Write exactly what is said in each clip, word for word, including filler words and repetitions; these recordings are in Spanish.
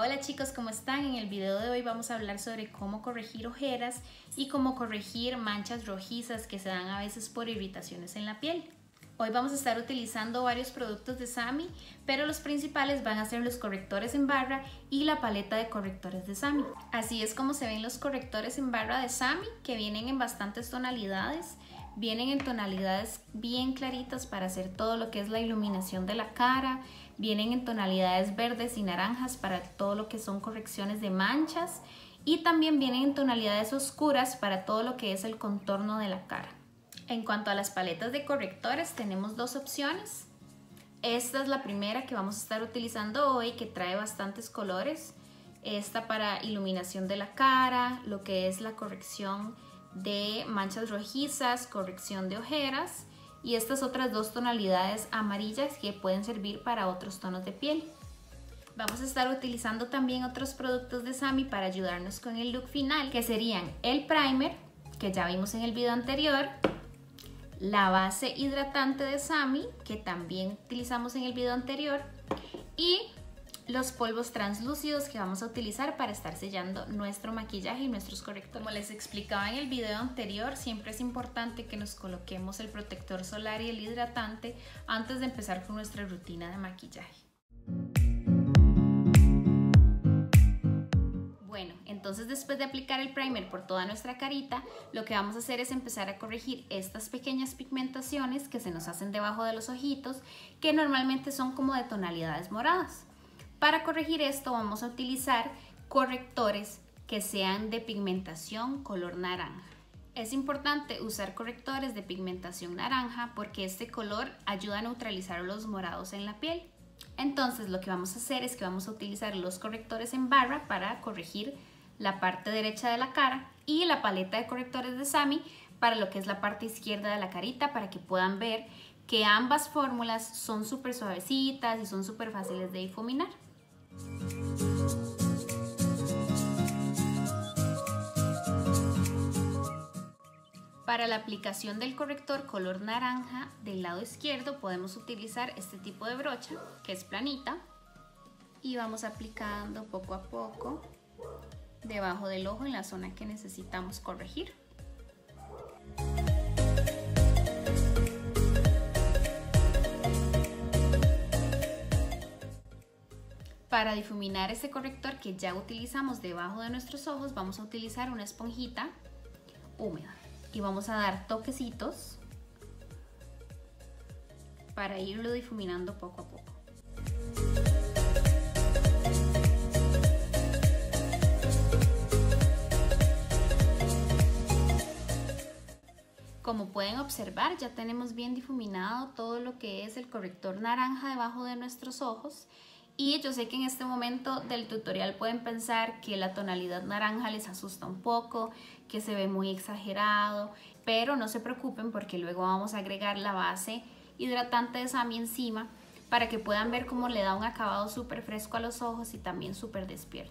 Hola chicos, ¿cómo están? En el video de hoy vamos a hablar sobre cómo corregir ojeras y cómo corregir manchas rojizas que se dan a veces por irritaciones en la piel. Hoy vamos a estar utilizando varios productos de Sami, pero los principales van a ser los correctores en barra y la paleta de correctores de Sami. Así es como se ven los correctores en barra de Sami, que vienen en bastantes tonalidades. Vienen en tonalidades bien claritas para hacer todo lo que es la iluminación de la cara. Vienen en tonalidades verdes y naranjas para todo lo que son correcciones de manchas. Y también vienen en tonalidades oscuras para todo lo que es el contorno de la cara. En cuanto a las paletas de correctores, tenemos dos opciones. Esta es la primera que vamos a estar utilizando hoy, que trae bastantes colores. Esta para iluminación de la cara, lo que es la corrección de manchas rojizas, corrección de ojeras, y estas otras dos tonalidades amarillas que pueden servir para otros tonos de piel. Vamos a estar utilizando también otros productos de Sami para ayudarnos con el look final, que serían el primer, que ya vimos en el video anterior, la base hidratante de Sami, que también utilizamos en el video anterior, y los polvos translúcidos que vamos a utilizar para estar sellando nuestro maquillaje y nuestros correctores. Como les explicaba en el video anterior, siempre es importante que nos coloquemos el protector solar y el hidratante antes de empezar con nuestra rutina de maquillaje. Bueno, entonces después de aplicar el primer por toda nuestra carita, lo que vamos a hacer es empezar a corregir estas pequeñas pigmentaciones que se nos hacen debajo de los ojitos, que normalmente son como de tonalidades moradas. Para corregir esto vamos a utilizar correctores que sean de pigmentación color naranja. Es importante usar correctores de pigmentación naranja porque este color ayuda a neutralizar los morados en la piel. Entonces lo que vamos a hacer es que vamos a utilizar los correctores en barra para corregir la parte derecha de la cara y la paleta de correctores de Sami para lo que es la parte izquierda de la carita, para que puedan ver que ambas fórmulas son súper suavecitas y son súper fáciles de difuminar. Para la aplicación del corrector color naranja del lado izquierdo podemos utilizar este tipo de brocha que es planita y vamos aplicando poco a poco debajo del ojo en la zona que necesitamos corregir. Para difuminar este corrector que ya utilizamos debajo de nuestros ojos, vamos a utilizar una esponjita húmeda y vamos a dar toquecitos para irlo difuminando poco a poco. Como pueden observar, ya tenemos bien difuminado todo lo que es el corrector naranja debajo de nuestros ojos. Y yo sé que en este momento del tutorial pueden pensar que la tonalidad naranja les asusta un poco, que se ve muy exagerado, pero no se preocupen porque luego vamos a agregar la base hidratante de Sami encima para que puedan ver cómo le da un acabado súper fresco a los ojos y también súper despierto.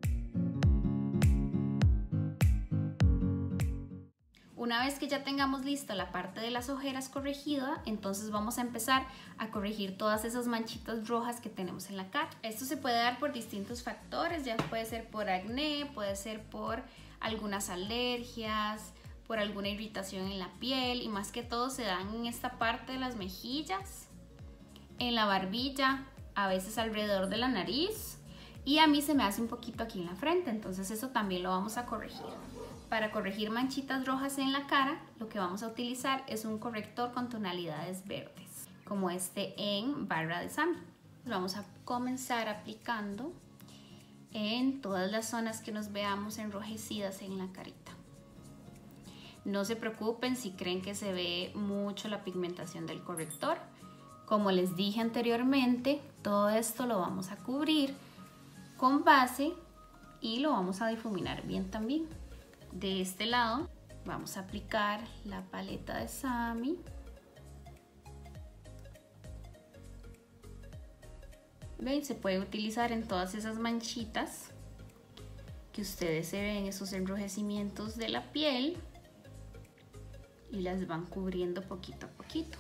Una vez que ya tengamos lista la parte de las ojeras corregida, entonces vamos a empezar a corregir todas esas manchitas rojas que tenemos en la cara. Esto se puede dar por distintos factores, ya puede ser por acné, puede ser por algunas alergias, por alguna irritación en la piel y más que todo se dan en esta parte de las mejillas, en la barbilla, a veces alrededor de la nariz y a mí se me hace un poquito aquí en la frente, entonces eso también lo vamos a corregir. Para corregir manchitas rojas en la cara, lo que vamos a utilizar es un corrector con tonalidades verdes, como este en barra de Sami. Vamos a comenzar aplicando en todas las zonas que nos veamos enrojecidas en la carita. No se preocupen si creen que se ve mucho la pigmentación del corrector. Como les dije anteriormente, todo esto lo vamos a cubrir con base y lo vamos a difuminar bien también. De este lado vamos a aplicar la paleta de Sami. ¿Ven? Se puede utilizar en todas esas manchitas que ustedes se ven, esos enrojecimientos de la piel, y las van cubriendo poquito a poquito.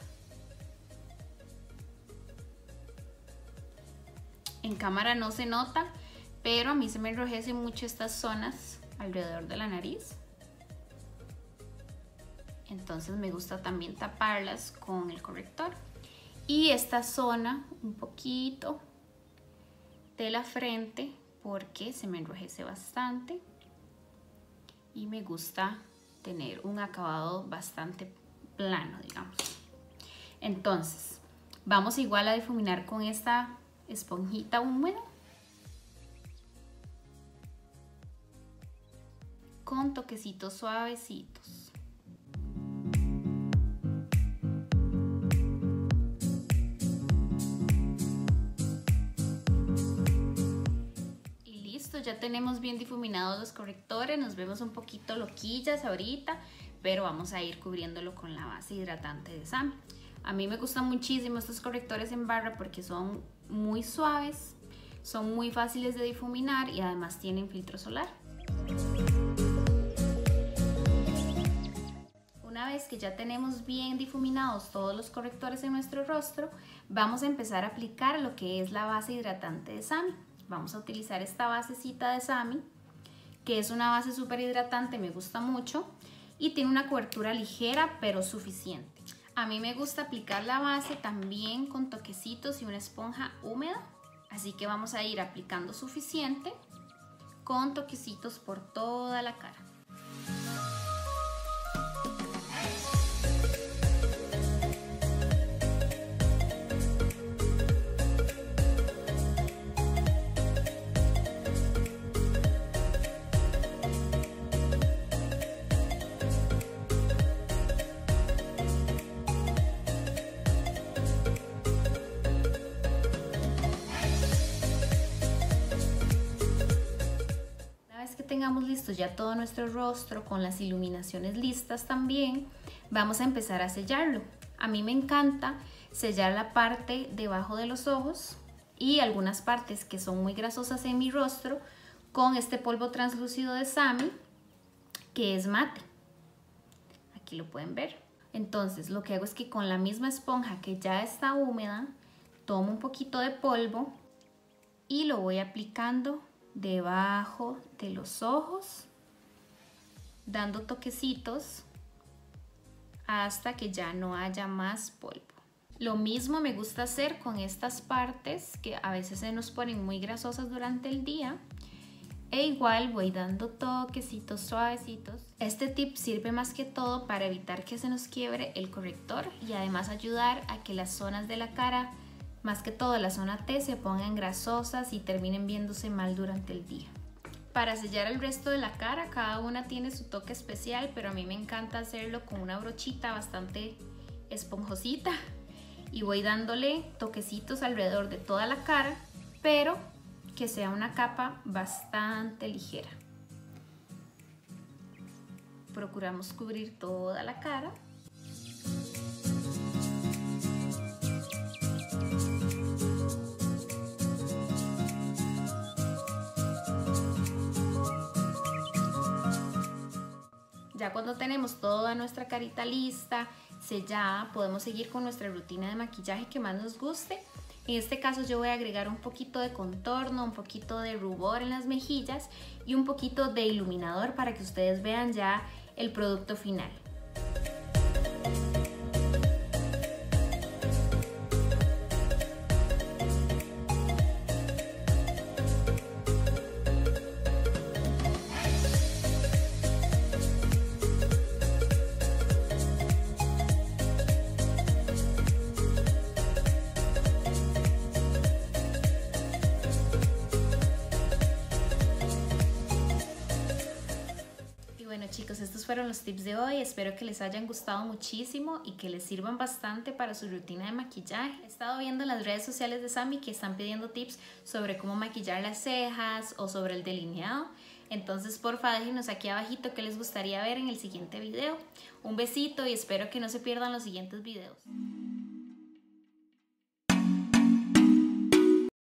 En cámara no se nota, pero a mí se me enrojecen mucho estas zonas alrededor de la nariz. Entonces me gusta también taparlas con el corrector. Y esta zona un poquito de la frente porque se me enrojece bastante y me gusta tener un acabado bastante plano, digamos. Entonces vamos igual a difuminar con esta esponjita húmeda con toquecitos suavecitos. Ya tenemos bien difuminados los correctores, nos vemos un poquito loquillas ahorita, pero vamos a ir cubriéndolo con la base hidratante de Sami. A mí me gustan muchísimo estos correctores en barra porque son muy suaves, son muy fáciles de difuminar y además tienen filtro solar. Una vez que ya tenemos bien difuminados todos los correctores en nuestro rostro, vamos a empezar a aplicar lo que es la base hidratante de Sami. Vamos a utilizar esta basecita de Sami, que es una base súper hidratante, me gusta mucho y tiene una cobertura ligera pero suficiente. A mí me gusta aplicar la base también con toquecitos y una esponja húmeda, así que vamos a ir aplicando suficiente con toquecitos por toda la cara. Tengamos listo ya todo nuestro rostro con las iluminaciones listas también, vamos a empezar a sellarlo. A mí me encanta sellar la parte debajo de los ojos y algunas partes que son muy grasosas en mi rostro con este polvo translúcido de Sami, que es mate. Aquí lo pueden ver. Entonces lo que hago es que con la misma esponja que ya está húmeda, tomo un poquito de polvo y lo voy aplicando debajo de los ojos, dando toquecitos hasta que ya no haya más polvo. Lo mismo me gusta hacer con estas partes que a veces se nos ponen muy grasosas durante el día, e igual voy dando toquecitos suavecitos. Este tip sirve más que todo para evitar que se nos quiebre el corrector y además ayudar a que las zonas de la cara, más que todo la zona T, se pongan grasosas y terminen viéndose mal durante el día. Para sellar el resto de la cara, cada una tiene su toque especial, pero a mí me encanta hacerlo con una brochita bastante esponjosita y voy dándole toquecitos alrededor de toda la cara, pero que sea una capa bastante ligera. Procuramos cubrir toda la cara. Ya cuando tenemos toda nuestra carita lista, sellada, podemos seguir con nuestra rutina de maquillaje que más nos guste. En este caso yo voy a agregar un poquito de contorno, un poquito de rubor en las mejillas y un poquito de iluminador para que ustedes vean ya el producto final. Bueno chicos, estos fueron los tips de hoy, espero que les hayan gustado muchísimo y que les sirvan bastante para su rutina de maquillaje. He estado viendo en las redes sociales de Sami que están pidiendo tips sobre cómo maquillar las cejas o sobre el delineado, entonces porfa déjenos aquí abajito qué les gustaría ver en el siguiente video. Un besito y espero que no se pierdan los siguientes videos.